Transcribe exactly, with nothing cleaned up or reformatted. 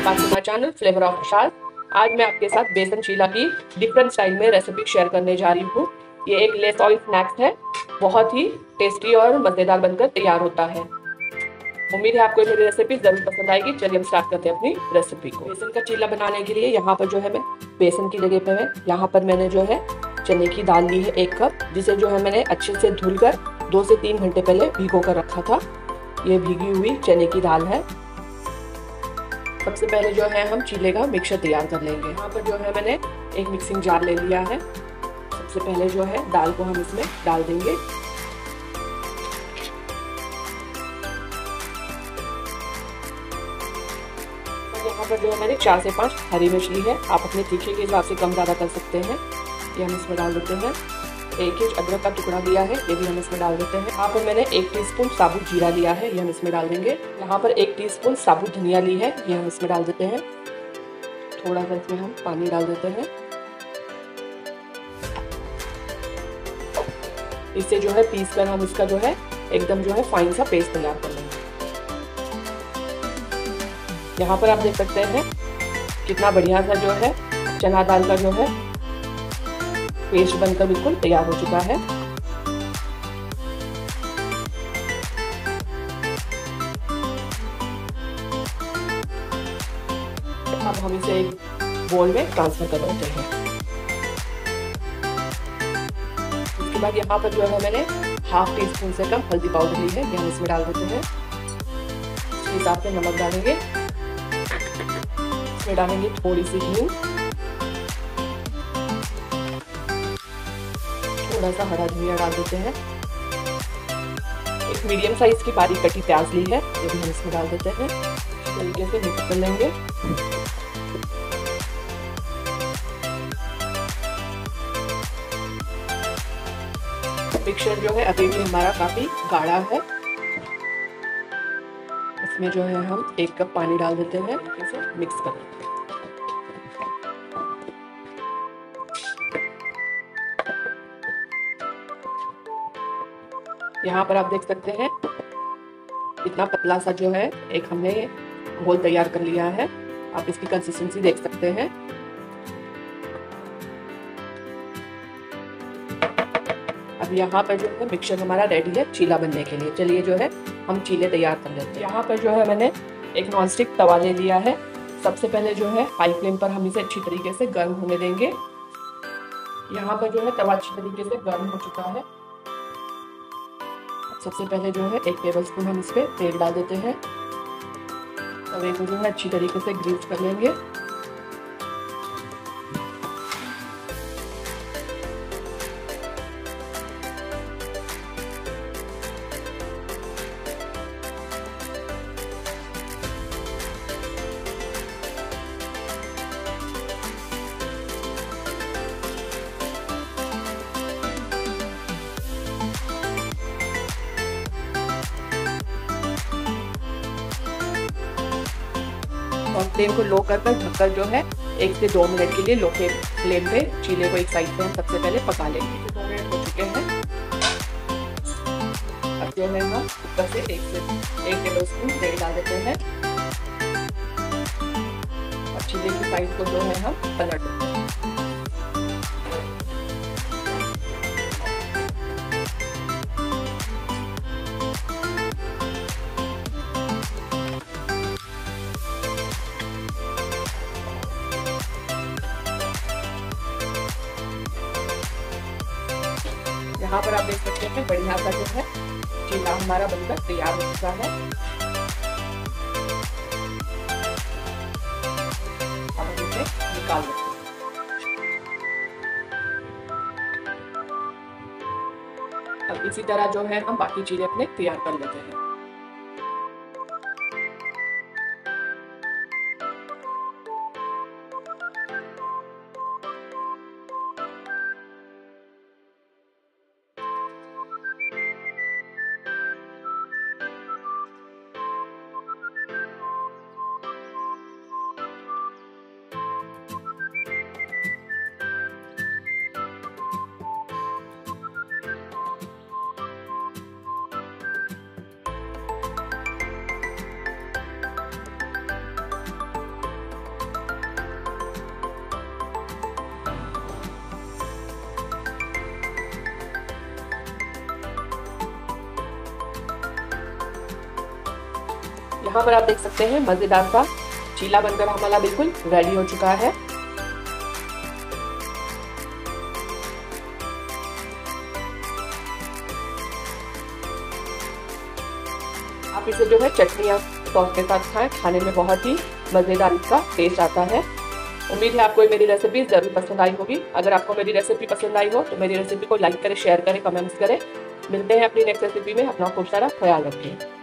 Back to my channel flavour of Prasad. आज मैं आपके साथ बेसन चीला की डिफरेंट स्टाइल में रेसिपी शेयर करने जा रही हूँ। ये एक लेस ऑयल स्नैक्स है, बहुत ही टेस्टी और मज़ेदार बनकर तैयार होता है। उम्मीद है आपको मेरी रेसिपी जरूर पसंद आएगी। चलिए हम स्टार्ट करते हैं अपनी रेसिपी को। बेसन का चीला बनाने के लिए यहाँ पर जो है मैं बेसन की जगह पे है यहाँ पर मैंने जो है चने की दाल ली है एक कप, जिसे जो है मैंने अच्छे से धुलकर दो से तीन घंटे पहले भिगो कर रखा था। ये भीगी हुई चने की दाल है। सबसे पहले जो है हम चीले का मिक्सचर तैयार कर लेंगे। यहाँ पर जो है मैंने एक मिक्सिंग जार ले लिया है। सबसे पहले जो है दाल को हम इसमें डाल देंगे। यहाँ पर जो है मैंने चार से पांच हरी मिर्च ली है। आप अपने तीखे के हिसाब से कम ज़्यादा कर सकते हैं। ये हम इसमें डाल देते हैं। एक इंच अदरक का टुकड़ा लिया है, ये भी हम इसमें डाल देते हैं। यहाँ पर मैंने एक टीस्पून साबुत जीरा लिया है, ये हम इसमें डाल देंगे। यहाँ पर एक टीस्पून साबुत धनिया ली है, ये हम इसमें डाल देते हैं। थोड़ा सा इसमें हम पानी डाल देते हैं। इससे जो है पीस कर हम इसका जो है एकदम जो है फाइन सा पेस्ट तैयार कर लेंगे। यहाँ पर आप देख सकते हैं कितना बढ़िया सा जो है चना दाल का जो है पेस्ट बनकर बिल्कुल तैयार हो चुका है। अब हम इसे एक बोल में ट्रांसफर कर देते हैं। उसके बाद यहाँ पर जो है मैंने हाफ टी स्पून से कम हल्दी पाउडर ली है, ये हम इसमें डाल देते हैं। इसके हिसाब से नमक डालेंगे। इसमें डालेंगे थोड़ी सी हींग, थोड़ा सा हरा धनिया डाल देते हैं। एक मीडियम साइज की बारीक कटी प्याज ली है, ये भी हम इसमें डाल देते हैं। इस तरीके से मिक्स कर लेंगे। मिक्सचर जो है अभी भी हमारा काफी गाढ़ा है। इसमें जो है हम एक कप पानी डाल देते हैं, इसे मिक्स कर लेते हैं। यहाँ पर आप देख सकते हैं इतना पतला सा जो है एक हमने घोल तैयार कर लिया है। आप इसकी कंसिस्टेंसी देख सकते हैं। अब यहाँ पर जो है मिक्सचर हमारा रेडी है चीला बनने के लिए। चलिए जो है हम चीले तैयार कर लेते हैं। यहाँ पर जो है मैंने एक नॉनस्टिक तवा ले लिया है। सबसे पहले जो है हाई फ्लेम पर हम इसे अच्छी तरीके से गर्म होने देंगे। यहाँ पर जो है तवा अच्छी तरीके से गर्म हो चुका है। सबसे पहले जो है एक टेबलस्पून हम इस पे तेल डाल देते हैं। तवे को जो है अच्छी तरीके से ग्रीस कर लेंगे। और फ्लेम को लो कर कर ढककर जो है एक से दो मिनट के लिए लो फ्लेम पे चीले को एक साइड पे हम सबसे पहले पका लेंगे। दो मिनट हो चुके हैं। अब जो है हम ऊपर से एक से एक टेबल स्पून तेल डाल देते हैं और चीले की साइड को जो है हम पलट देते हैं। यहाँ पर आप देख सकते हैं बढ़िया सा जो है चीला हमारा बनकर तैयार हो चुका है। अब हम इसे निकाल लेते हैं। अब इसी तरह जो है हम बाकी चीजें अपने तैयार कर लेते हैं। यहाँ पर आप देख सकते हैं मज़ेदार सा चीला बनकर हमारा बिल्कुल रेडी हो चुका है। आप इसे जो है चटनी या सॉस के साथ खाएं, खाने में बहुत ही मज़ेदार इसका टेस्ट आता है। उम्मीद है आपको मेरी रेसिपी ज़रूर पसंद आई होगी। अगर आपको मेरी रेसिपी पसंद आई हो तो मेरी रेसिपी को लाइक करें, शेयर करें, कमेंट्स करें। मिलते हैं अपनी नेक्स्ट रेसिपी में। अपना खूब सारा ख्याल रखिए।